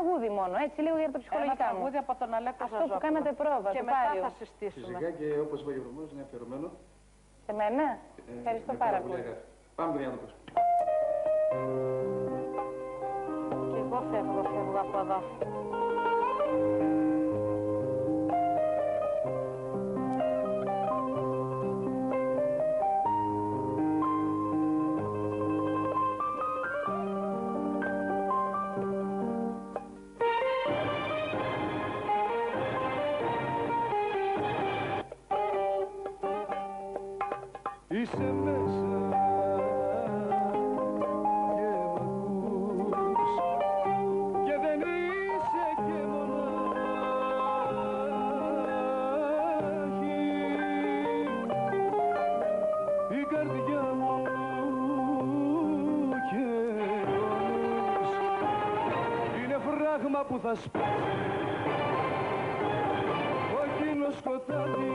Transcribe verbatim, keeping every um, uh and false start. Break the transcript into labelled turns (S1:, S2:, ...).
S1: τραγούδι μόνο, έτσι, λίγο για τα ψυχολογικά
S2: Ένα τραγούδι
S1: μου.
S2: από τον Αλέκο
S1: Αυτό
S2: Ζαζόπουλο.
S1: που κάνατε πρόβα,
S2: και
S1: το
S2: μετά
S1: Πάριο.
S2: θα συστήσουμε.
S3: Φυσικά και όπως είπα και προηγουμένως είναι αφιερωμένο.
S1: Σε μένα,
S3: Ε,
S1: ευχαριστώ
S3: με
S1: πάρα
S3: πολύ
S1: πολύ.
S3: αγάπη. Πάμε για να το πούμε.
S2: Και εγώ φεύγω, φεύγω από εδώ.
S4: Είσαι μέσα και μ' ακούς και δεν είσαι και μονάχη. Η καρδιά μου και όμως είναι φράγμα που θα σπάσει κόκκινο σκοτάδι